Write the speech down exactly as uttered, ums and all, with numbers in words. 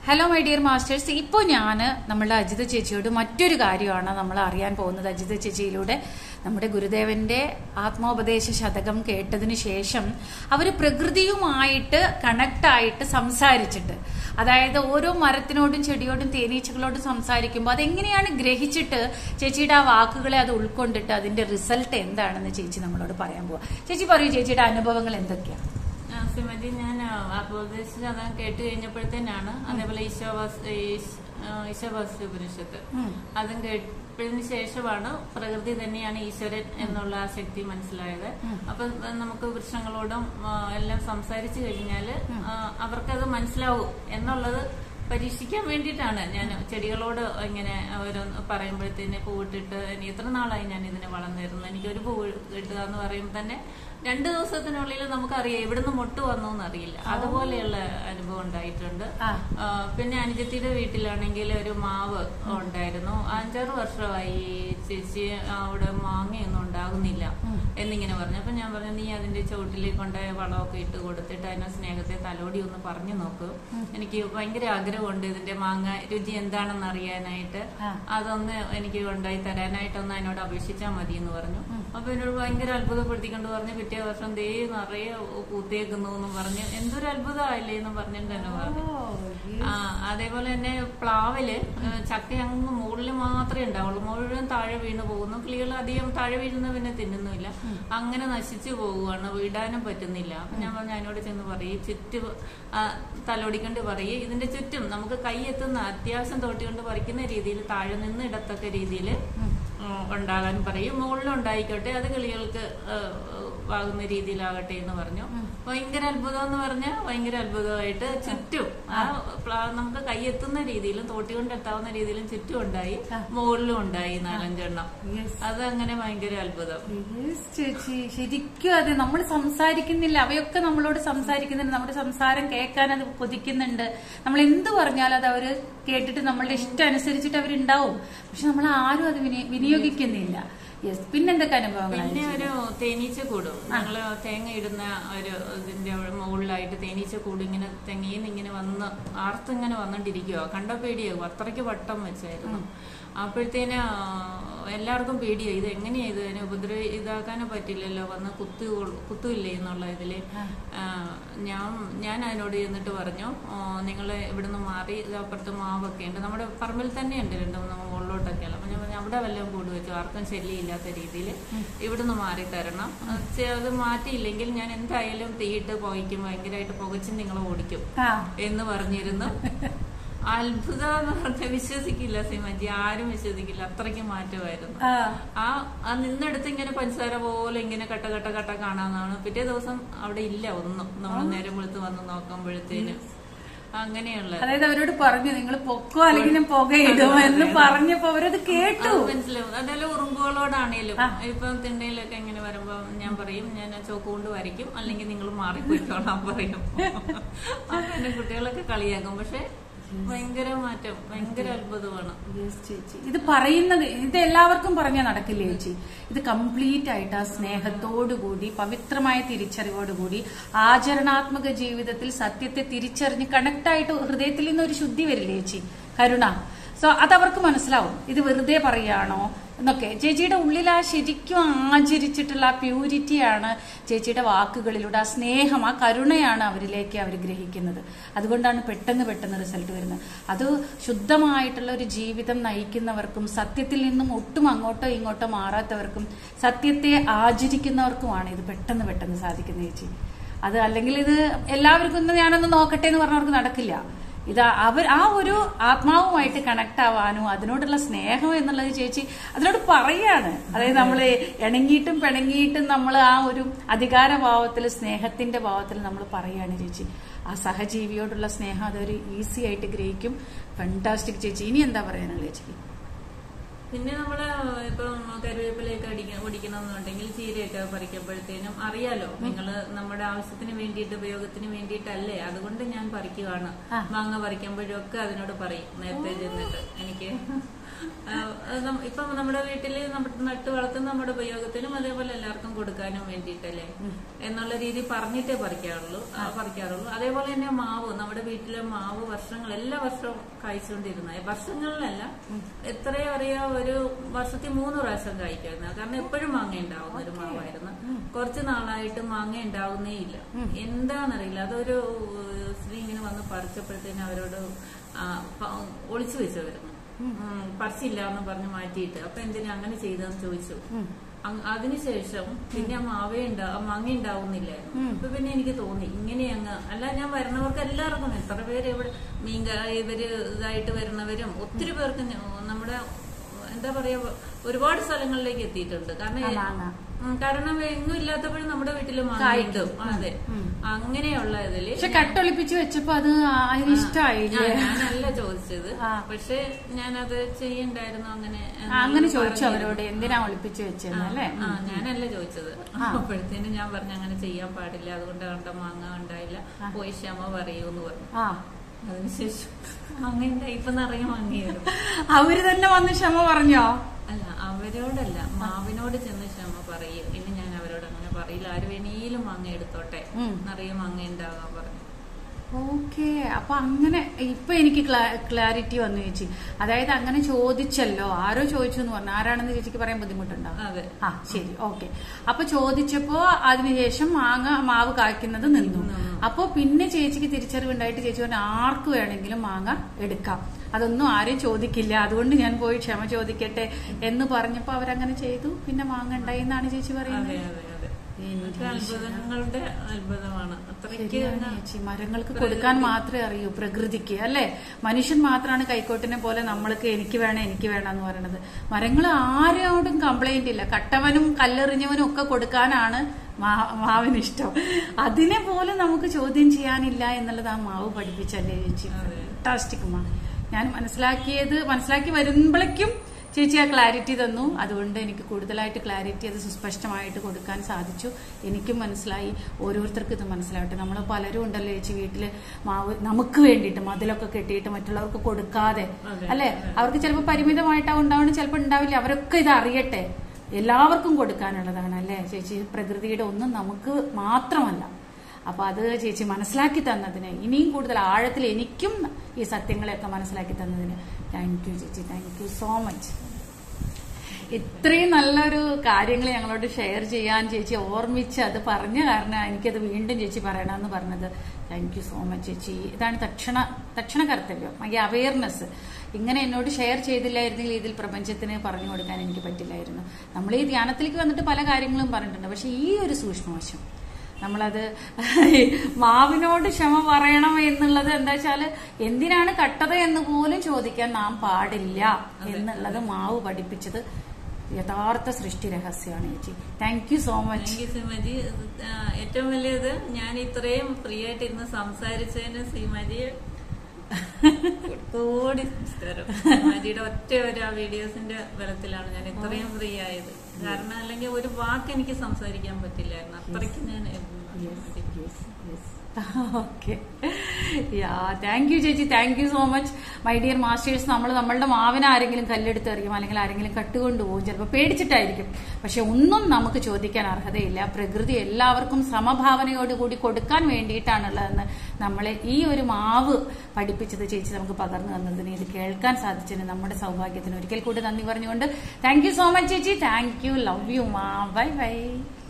Hello my dear masters. ഇപ്പോൾ ഞാൻ നമ്മളുടെ അജിത ചേച്ചിയോട് മറ്റൊരു കാര്യമാണ് നമ്മൾ അറിയാൻ പോകുന്നത്. അജിത ചേച്ചിയിലൂടെ നമ്മുടെ ഗുരുദേവന്റെ ആത്മോപദേശ ശതകം കേട്ടതിന് ശേഷം അവർ പ്രകൃതിയുമായിട്ട് കണക്റ്റായിട്ട് സംസാരിച്ചിട്ട്, അതായത് ഓരോ മരത്തിനോടും ചെടിയോടും തേനീച്ചകളോടും സംസാരിക്കുമ്പോൾ അതെങ്ങനെയാണ് ഗ്രഹിച്ചിട്ട് ചേച്ചിയുടെ ആ വാക്കുകളെ അത് ഉൾക്കൊണ്ടിട്ട് അതിന്റെ റിസൾട്ട് എന്താണെന്ന് ചേച്ചി നമ്മളോട് പറയാൻ പോവാ. ചേച്ചി പറയൂ, ചേച്ചിയുടെ അനുഭവങ്ങൾ എന്തൊക്കെയാണ്? ശ്രീമതി, ഞാൻ ആത്മോപദേശം അത് കേട്ട് കഴിഞ്ഞപ്പോഴത്തേനാണ്, അതേപോലെ ഈശോവാസ്യ ഉപനിഷത്ത് അതും കേട്ടതിന് ശേഷമാണ് പ്രകൃതി തന്നെയാണ് ഈശ്വരൻ എന്നുള്ള ആ ശക്തി മനസ്സിലായത്. അപ്പൊ നമുക്ക് വൃക്ഷങ്ങളോടും എല്ലാം സംസാരിച്ചു കഴിഞ്ഞാല് അവർക്കത് മനസ്സിലാവും എന്നുള്ളത് പരീക്ഷിക്കാൻ വേണ്ടിയിട്ടാണ് ഞാൻ ചെടികളോട് ഇങ്ങനെ ഓരോന്ന് പറയുമ്പോഴത്തേനെ പൂവിട്ടിട്ട് എത്ര നാളായി ഞാൻ ഇതിനെ വളർന്നിരുന്നു, എനിക്കൊരു പൂവ് കിട്ടുക എന്ന് പറയുമ്പോൾ തന്നെ രണ്ടു ദിവസത്തിനുള്ളിൽ നമുക്കറിയാം എവിടുന്ന് മുട്ട് വന്നു എന്നറിയില്ല. അതുപോലെയുള്ള അനുഭവം ഉണ്ടായിട്ടുണ്ട്. പിന്നെ അനുജത്തിയുടെ വീട്ടിലാണെങ്കിൽ ഒരു മാവ് ഉണ്ടായിരുന്നു. അഞ്ചാറ് വർഷമായി ചേച്ചി അവിടെ മാങ്ങയൊന്നും ഉണ്ടാകുന്നില്ല എന്നിങ്ങനെ പറഞ്ഞു. അപ്പൊ ഞാൻ പറഞ്ഞു, നീ അതിന്റെ ചുവട്ടിലേക്ക് കൊണ്ടുപോയ വളമൊക്കെ ഇട്ട് കൊടുത്തിട്ട് അതിനെ സ്നേഹത്തെ തലോടി ഒന്ന് പറഞ്ഞു നോക്ക്, എനിക്ക് ഭയങ്കര ആഗ്രഹമുണ്ട് ഇതിന്റെ മാങ്ങ രുചി എന്താണെന്ന് അറിയാനായിട്ട്, അതൊന്ന് എനിക്ക് ഉണ്ടായി തരാനായിട്ടൊന്ന് അതിനോട് അപേക്ഷിച്ചാൽ മതി എന്ന് പറഞ്ഞു. അപ്പൊ എന്നോട് ഭയങ്കര അത്ഭുതപ്പെടുത്തിക്കൊണ്ട് പറഞ്ഞു, പിറ്റേ വർഷം ദേ നിറയെ പൂത്തേക്കുന്നു എന്ന് പറഞ്ഞു. എന്തൊരു അത്ഭുതമായില്ലേ എന്ന് പറഞ്ഞിട്ട് തന്നെ പറഞ്ഞു. ആ അതേപോലെ തന്നെ പ്ലാവില് ചക്ക അങ്ങ് മുകളിൽ മാത്രമേ ഉണ്ടാവുള്ളൂ, മുഴുവൻ താഴെ വീണ് പോകുന്നു. കിളികൾ അധികം താഴെ വീഴുന്ന പിന്നെ തിന്നുന്നില്ല, അങ്ങനെ നശിച്ചു പോവുകയാണ്, വീടാനും പറ്റുന്നില്ല. അപ്പൊ ഞാൻ പറഞ്ഞു, അതിനോട് ചെന്ന് പറയും, ചുറ്റും തലോടിക്കൊണ്ട് പറയും, ഇതിന്റെ ചുറ്റും നമുക്ക് കൈ എത്തുന്ന അത്യാവശ്യം തോട്ടിക്കൊണ്ട് പറിക്കുന്ന രീതിയിൽ താഴെ നിന്ന് ഇടത്തക്ക രീതിയിൽ ഉണ്ടാകാൻ പറയും. മുകളിലും ഉണ്ടായിക്കോട്ടെ, അത് കിളികൾക്ക് ആകുന്ന രീതിയിലാകട്ടെ എന്ന് പറഞ്ഞു. ഭയങ്കര അത്ഭുതം എന്ന് പറഞ്ഞാൽ ഭയങ്കര അത്ഭുതമായിട്ട് ചുറ്റും ആ നമുക്ക് കൈയെത്തുന്ന രീതിയിലും തോട്ടി കൊണ്ട് എത്താവുന്ന രീതിയിലും ചുറ്റും ഉണ്ടായി, മുകളിലും ഉണ്ടായി നാലഞ്ചെണ്ണം. അത് അങ്ങനെ ഭയങ്കര അത്ഭുതം ചേച്ചി. ശരിക്കും അതെ, നമ്മൾ സംസാരിക്കുന്നില്ല, അവയൊക്കെ നമ്മളോട് സംസാരിക്കുന്നുണ്ട്, നമ്മുടെ സംസാരം കേൾക്കാൻ അത് കൊതിക്കുന്നുണ്ട്. നമ്മൾ എന്ത് പറഞ്ഞാലും അത് അവര് കേട്ടിട്ട് നമ്മളുടെ ഇഷ്ടം അനുസരിച്ചിട്ട് അവരുണ്ടാവും. പക്ഷെ നമ്മൾ ആരും അത് വിനിയോഗിക്കുന്നില്ല. യെസ്. പിന്നെന്തൊക്കെ അനുഭവങ്ങൾ? പിന്നെ ഒരു തേനീച്ച കൂടും, ഞങ്ങള് തേങ്ങ ഇടുന്ന ഒരു ഇതിന്റെ മുകളിലായിട്ട് തേനീച്ച കൂട് ഇങ്ങനെ തെങ്ങീന്ന് ഇങ്ങനെ വന്ന് ആർത്തിങ്ങനെ വന്നോണ്ടിരിക്കുക. കണ്ട പേടിയാകും, അത്രയ്ക്ക് വട്ടം വെച്ചായിരുന്നു. അപ്പോഴത്തേന് എല്ലാവർക്കും പേടിയായി, ഇത് എങ്ങനെയാ ഇത് അതിനെ ഉപദ്രവ ഇതാക്കാനോ പറ്റില്ലല്ലോ, വന്ന് കുത്തു കുത്തുമില്ലേ എന്നുള്ള ഇതില് ഞാൻ ഞാൻ അതിനോട് ചെന്നിട്ട് പറഞ്ഞു, നിങ്ങൾ ഇവിടുന്ന് മാറി, അപ്പുറത്ത് മാവൊക്കെ ഉണ്ട്, നമ്മുടെ പറമ്പിൽ തന്നെ ഉണ്ട് രണ്ട് മൂന്ന് മുകളിലോട്ടൊക്കെയാണ്. അപ്പൊ ഞാൻ പറഞ്ഞു, അവിടെ വല്ലതും കൂട് വെച്ചു, ആർക്കും ശല്യമില്ലാത്ത രീതിയിൽ ഇവിടുന്ന് മാറി തരണം, അത് മാറ്റിയില്ലെങ്കിൽ ഞാൻ എന്തായാലും തീയിട്ട് പുകയ്ക്കും, ഭയങ്കരമായിട്ട് പുകച്ച് നിങ്ങളെ ഓടിക്കും എന്ന് പറഞ്ഞിരുന്നു. അത്ഭുതം എന്ന് പറഞ്ഞാൽ വിശ്വസിക്കില്ല സിമജി, ആരും വിശ്വസിക്കില്ല, അത്രയ്ക്ക് മാറ്റമായിരുന്നു. ആ ആ നിന്നെടുത്ത് ഇങ്ങനെ പഞ്ചസാര പോലെ ഇങ്ങനെ കട്ട കട്ട കട്ട കാണാന്നാണ്. പിറ്റേ ദിവസം അവിടെ ഇല്ല ഒന്നും, നമ്മൾ നേരം വെളുത്ത് വന്ന് നോക്കുമ്പോഴത്തേനും അങ്ങനെയുള്ള. അതായത് അവരോട് പറഞ്ഞു, നിങ്ങൾ പൊക്കോ അല്ലെങ്കിൽ പുകയിടും എന്ന് പറഞ്ഞപ്പോ അവരത് കേട്ടു, മനസ്സിലാവും. അതല്ല ഉറുമ്പുകളോടാണേലും ഇപ്പൊ തിണ്ണയിലൊക്കെ ഇങ്ങനെ വരുമ്പോ ഞാൻ പറയും, ഞാൻ ചോക്ക് കൊണ്ട് വരയ്ക്കും, അല്ലെങ്കിൽ നിങ്ങൾ മാറിപ്പോയിക്കോളാൻ പറയും. പിന്നെ കുട്ടികളൊക്കെ കളിയാക്കും. പക്ഷെ ഭയങ്കര മാറ്റം, ഭയങ്കര അത്ഭുതമാണ് ചേച്ചി. ഇത് പറയുന്നത് ഇത് എല്ലാവർക്കും പറഞ്ഞാൽ നടക്കില്ല ചേച്ചി. ഇത് കംപ്ലീറ്റ് ആയിട്ട് ആ സ്നേഹത്തോടുകൂടി, പവിത്രമായ തിരിച്ചറിവോടുകൂടി, ആചരണാത്മക ജീവിതത്തിൽ സത്യത്തെ തിരിച്ചറിഞ്ഞ് കണക്റ്റായിട്ട് ഹൃദയത്തിൽ നിന്ന് ഒരു ശുദ്ധി വരില്ലേ ചേച്ചി, കരുണ. സോ അതവർക്ക് മനസ്സിലാവും, ഇത് വെറുതെ പറയാണോ എന്നൊക്കെ. ചേച്ചിയുടെ ഉള്ളിൽ ആ ശരിക്കും ആചരിച്ചിട്ടുള്ള ആ പ്യൂരിറ്റിയാണ് ചേച്ചിയുടെ വാക്കുകളിലൂടെ, ആ സ്നേഹം, ആ കരുണയാണ് അവരിലേക്ക് അവർ ഗ്രഹിക്കുന്നത്. അതുകൊണ്ടാണ് പെട്ടെന്ന് പെട്ടെന്ന് റിസൾട്ട് വരുന്നത്. അത് ശുദ്ധമായിട്ടുള്ള ഒരു ജീവിതം നയിക്കുന്നവർക്കും സത്യത്തിൽ നിന്നും ഒട്ടും അങ്ങോട്ടോ ഇങ്ങോട്ടോ മാറാത്തവർക്കും സത്യത്തെ ആചരിക്കുന്നവർക്കുമാണ് ഇത് പെട്ടെന്ന് പെട്ടെന്ന് സാധിക്കുന്നത് ചേച്ചി. അത് അല്ലെങ്കിൽ ഇത് എല്ലാവർക്കും ഞാനൊന്ന് നോക്കട്ടെ എന്ന് പറഞ്ഞവർക്ക് നടക്കില്ല. ഇത് അവർ ആ ഒരു ആത്മാവുമായിട്ട് കണക്ട് ആവാനും അതിനോടുള്ള സ്നേഹം എന്നുള്ളത് ചേച്ചി അതിനോട് പറയാണ്. അതായത് നമ്മള് ഇണങ്ങിയിട്ടും പിണങ്ങിയിട്ടും നമ്മൾ ആ ഒരു അധികാരഭാവത്തിൽ, സ്നേഹത്തിന്റെ ഭാവത്തിൽ നമ്മൾ പറയാണ് ചേച്ചി. ആ സഹജീവിയോടുള്ള സ്നേഹം അതൊരു ഈസി ആയിട്ട് ഗ്രഹിക്കും. ഫാന്റാസ്റ്റിക് ചേച്ചി. ഇനി എന്താ പറയാനുള്ളത് ചേച്ചി? പിന്നെ നമ്മള് ഇപ്പം കരുവേപ്പിലയൊക്കെ അടിക്ക ഒടിക്കണമെന്നുണ്ടെങ്കിൽ ചീരയൊക്കെ പറിക്കുമ്പോഴത്തേനും അറിയാലോ, നിങ്ങള് നമ്മുടെ ആവശ്യത്തിന് വേണ്ടിയിട്ട്, ഉപയോഗത്തിന് വേണ്ടിയിട്ടല്ലേ, അതുകൊണ്ട് ഞാൻ പറിക്കുവാണ്. മാങ്ങ പറിക്കുമ്പോഴൊക്കെ അതിനോട് പറയും നേരത്തെ ചെന്നിട്ട്, എനിക്ക് ഇപ്പം നമ്മുടെ വീട്ടില് നട്ട് വളർത്തുന്ന നമ്മുടെ ഉപയോഗത്തിനും അതേപോലെ എല്ലാവർക്കും കൊടുക്കാനും വേണ്ടിയിട്ടല്ലേ എന്നുള്ള രീതി പറഞ്ഞിട്ടേ പറിക്കാറുള്ളൂ പറിക്കാറുള്ളൂ. അതേപോലെ തന്നെ മാവ്, നമ്മുടെ വീട്ടിലെ മാവ് വർഷങ്ങൾ എല്ലാ വർഷവും കായ്ച്ചുകൊണ്ടിരുന്ന, വർഷങ്ങളിലല്ല എത്രയോ അറിയാ ഒരു വർഷത്തിൽ മൂന്ന് പ്രാവശ്യം കായ്ക്കായിരുന്നു. കാരണം എപ്പോഴും മാങ്ങ ഉണ്ടാവുന്ന ഒരു മാവായിരുന്നു. കുറച്ചു നാളായിട്ട് മാങ്ങ ഉണ്ടാവുന്നേ ഇല്ല. എന്താണെന്നറിയില്ല, അതൊരു സ്ത്രീ ഇങ്ങനെ വന്ന് പറിച്ചപ്പോഴത്തേനും അവരോട് ഒളിച്ചു വെച്ചവരുന്നു, പറിച്ചില്ല എന്ന് പറഞ്ഞ് മാറ്റിയിട്ട്. അപ്പൊ എന്തിനാ അങ്ങനെ ചെയ്തതെന്ന് ചോദിച്ചു. അതിനുശേഷം പിന്നെ ആ മാവേ ഉണ്ടാ മാങ്ങ ഉണ്ടാവുന്നില്ലായിരുന്നു. അപ്പൊ പിന്നെ എനിക്ക് തോന്നി ഇങ്ങനെ അങ്ങ് അല്ല, ഞാൻ വരണവർക്ക് എല്ലാവർക്കും എത്ര പേര് ഇവിടെ മീൻ ഇവര് ഇതായിട്ട് വരണവരും ഒത്തിരി പേർക്ക് നമ്മുടെ എന്താ പറയാ ഒരുപാട് സ്ഥലങ്ങളിലേക്ക് എത്തിയിട്ടുണ്ട്. കാരണം കാരണം എങ്ങും ഇല്ലാത്തപ്പോഴും നമ്മുടെ വീട്ടില് മാങ്ങയിട്ടും. അതെ, അങ്ങനെയുള്ള ഇതില് പക്ഷെ കട്ടൊളിപ്പിച്ച് വെച്ചപ്പോ അത് ഇഷ്ടമായില്ല. ഞാനല്ല ചോദിച്ചത്, പക്ഷെ ഞാനത് ചെയ്യണ്ടായിരുന്നു. അങ്ങനെ അങ്ങനെ ചോദിച്ചു അവരോട്, എന്തിനാ ഒളിപ്പിച്ച് വെച്ചല്ലേ? ആ ഞാനല്ല ചോദിച്ചത്. അപ്പോഴത്തേനും ഞാൻ പറഞ്ഞു അങ്ങനെ ചെയ്യാൻ പാടില്ല, അതുകൊണ്ട് കണ്ട മാങ്ങ ഉണ്ടായില്ല, പോയി ക്ഷമ പറയൂന്ന് പറഞ്ഞു. അതിനുശേഷം അങ്ങനെ ഇപ്പൊ നിറയെ മാങ്ങയായിരുന്നു. അവര് തന്നെ വന്ന് ക്ഷമ പറഞ്ഞോ? അല്ല, അവരോടല്ല, മാവിനോട് ചെന്ന് ക്ഷമ പറയും. ഇനി ഞാൻ അവരോട് അങ്ങനെ പറയില്ല, ആര് വേണേലും മാങ്ങ എടുത്തോട്ടെ, നിറയെ മാങ്ങ ഉണ്ടാകാൻ പറഞ്ഞു. ഓക്കെ, അപ്പൊ അങ്ങനെ ഇപ്പൊ എനിക്ക് ക്ലാരിറ്റി വന്നു ചേച്ചി. അതായത് അങ്ങനെ ചോദിച്ചല്ലോ, ആരോ ചോദിച്ചു എന്ന് പറഞ്ഞു, ആരാണെന്ന് ചേച്ചിക്ക് പറയാൻ ബുദ്ധിമുട്ടുണ്ടാവും. അതെ, ആ ശരി, ഓക്കെ. അപ്പൊ ചോദിച്ചപ്പോ അതിനുശേഷം മാങ്ങ മാവ് കായ്ക്കുന്നത് നിന്നു. അപ്പൊ പിന്നെ ചേച്ചിക്ക് തിരിച്ചറിവുണ്ടായിട്ട് ചേച്ചി പറഞ്ഞു ആർക്ക് വേണമെങ്കിലും മാങ്ങ എടുക്കാം, അതൊന്നും ആരും ചോദിക്കില്ല, അതുകൊണ്ട് ഞാൻ പോയി ക്ഷമ ചോദിക്കട്ടെ എന്ന് പറഞ്ഞപ്പോ അവരങ്ങനെ ചെയ്തു. പിന്നെ മാങ്ങ ഉണ്ടായി എന്നാണ് ചേച്ചി പറയുന്നത്. അത്ഭുതങ്ങളുടെ അത്ഭുതമാണ്. ചേച്ചി, മരങ്ങൾക്ക് കൊടുക്കാൻ മാത്രമേ അറിയൂ, പ്രകൃതിക്ക് അല്ലെ? മനുഷ്യൻ മാത്രമാണ് കൈക്കോട്ടിനെ പോലെ നമ്മൾക്ക് എനിക്ക് വേണം എനിക്ക് വേണം എന്ന് പറയുന്നത്. മരങ്ങൾ ആരോടും കംപ്ലൈന്റ് ഇല്ല, കട്ടവനും കല്ലെറിഞ്ഞവനും ഒക്കെ കൊടുക്കാനാണ് മാവിന് ഇഷ്ടം. അതിനെ പോലും നമുക്ക് ചോദ്യം ചെയ്യാനില്ല എന്നുള്ളത് ആ മാവ് പഠിപ്പിച്ചല്ലേ ചേച്ചി? ഫാന്റാസ്റ്റിക് മാ. ഞാൻ മനസ്സിലാക്കിയത് മനസ്സിലാക്കി വരുമ്പോഴേക്കും ചേച്ചി ആ ക്ലാരിറ്റി തന്നു. അതുകൊണ്ട് എനിക്ക് കൂടുതലായിട്ട് ക്ലാരിറ്റി അത് സുസ്പഷ്ടമായിട്ട് കൊടുക്കാൻ സാധിച്ചു. എനിക്കും മനസ്സിലായി, ഓരോരുത്തർക്കും ഇത് മനസ്സിലാവട്ടെ. നമ്മൾ പലരും ഉണ്ടല്ലോ ചേച്ചി വീട്ടില് മാവ് നമുക്ക് വേണ്ടിയിട്ട് മതിലൊക്കെ കെട്ടിയിട്ട് മറ്റുള്ളവർക്ക് കൊടുക്കാതെ അല്ലെ, അവർക്ക് ചിലപ്പോൾ പരിമിതമായിട്ടാവും ഉണ്ടാവുന്നത്, ചിലപ്പോൾ ഉണ്ടാവില്ല. അവരൊക്കെ ഇത് അറിയട്ടെ, എല്ലാവർക്കും കൊടുക്കാനുള്ളതാണ് അല്ലെ ചേച്ചി? പ്രകൃതിയുടെ ഒന്നും നമുക്ക് മാത്രമല്ല. അപ്പൊ അത് ചേച്ചി മനസ്സിലാക്കി തന്നതിന്, ഇനിയും കൂടുതൽ ആഴത്തിൽ എനിക്കും ഈ സത്യങ്ങളെയൊക്കെ മനസ്സിലാക്കി തന്നതിന് താങ്ക് യു ചേച്ചി, താങ്ക് യു സോ മച്ച്. ഇത്രയും നല്ലൊരു കാര്യങ്ങൾ ഞങ്ങളോട് ഷെയർ ചെയ്യാൻ ചേച്ചി ഓർമ്മിച്ച് അത് പറഞ്ഞ കാരണം എനിക്കത് വീണ്ടും ചേച്ചി പറയണമെന്ന് പറഞ്ഞത്. താങ്ക് യു സോ മച്ച് ചേച്ചി. ഇതാണ് തക്ഷണ തക്ഷണ കർത്തവ്യം, ഈ അവയർനെസ്. ഇങ്ങനെ എന്നോട് ഷെയർ ചെയ്തില്ലായിരുന്നെങ്കിൽ ഇതിൽ പ്രപഞ്ചത്തിന് പറഞ്ഞു കൊടുക്കാൻ എനിക്ക് പറ്റില്ലായിരുന്നു. നമ്മൾ ഈ ധ്യാനത്തിലേക്ക് വന്നിട്ട് പല കാര്യങ്ങളും പറഞ്ഞിട്ടുണ്ട്, പക്ഷെ ഈ ഒരു സൂക്ഷ്മവശം നമ്മളത് മാവിനോട് ക്ഷമ പറയണം എന്നുള്ളത് എന്താ വെച്ചാല് എന്തിനാണ് കട്ടത് എന്ന് പോലും ചോദിക്കാൻ നാം പാടില്ല എന്നുള്ളത് മാവ് പഠിപ്പിച്ചത് യഥാർത്ഥ സൃഷ്ടി രഹസ്യമാണ് ചേച്ചി. Thank you so much. Thank you സീമാജി. ഏറ്റവും വലിയത് ഞാൻ ഇത്രയും ഫ്രീ ആയിട്ട് ഇന്ന് സംസാരിച്ചതിന് സീമാജിയെ കോടി നമസ്കാരം. സീമാജിയുടെ ഒറ്റ ഒരു ആ വീഡിയോസിന്റെ ബലത്തിലാണ് ഞാൻ ഇത്രയും ഫ്രീ ആയത്. കാരണം അല്ലെങ്കിൽ ഒരു വാക്ക് എനിക്ക് സംസാരിക്കാൻ പറ്റില്ലായിരുന്നു, അത്രയ്ക്ക് ഞാൻ. ഓക്കെ, യാ താങ്ക് യു ചേച്ചി, thank you so much my dear masters. നമ്മൾ നമ്മളുടെ മാവിനെ ആരെങ്കിലും കല്ലെടുത്ത് എറിയും, അല്ലെങ്കിൽ ആരെങ്കിലും കട്ടുകൊണ്ടുപോകും, ചിലപ്പോൾ പേടിച്ചിട്ടായിരിക്കും. പക്ഷെ ഒന്നും നമുക്ക് ചോദിക്കാൻ അർഹതയില്ല. പ്രകൃതി എല്ലാവർക്കും സമഭാവനയോടുകൂടി കൊടുക്കാൻ വേണ്ടിയിട്ടാണുള്ളതെന്ന് നമ്മളെ ഈ ഒരു മാവ് പഠിപ്പിച്ചത് ചേച്ചി നമുക്ക് പകർന്നു തന്നതിന്, ഇത് കേൾക്കാൻ സാധിച്ചതിന് നമ്മുടെ സൗഭാഗ്യത്തിന് ഒരിക്കൽ കൂടി നന്ദി പറഞ്ഞുകൊണ്ട് താങ്ക് യു സോ മച്ച് ചേച്ചി. താങ്ക് യു, ലവ് യു മാ, ബൈ ബൈ.